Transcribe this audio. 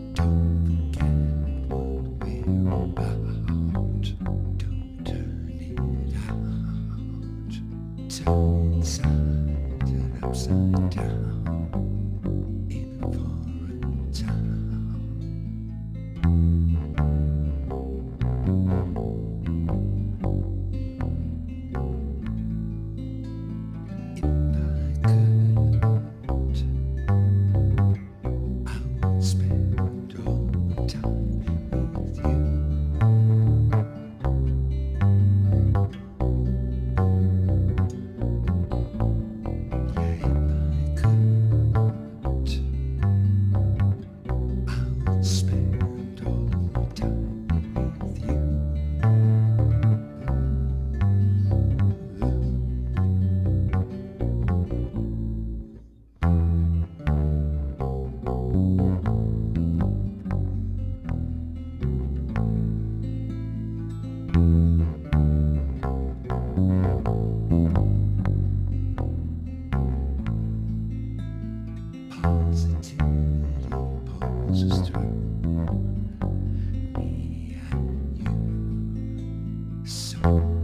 Don't forget what we're about. Don't turn it out. Turn inside and upside down in a foreign town. If I could, I would spend all my time with you. Yeah, if I could, I would spend all of my time with you. Positivity pulses through me and you. So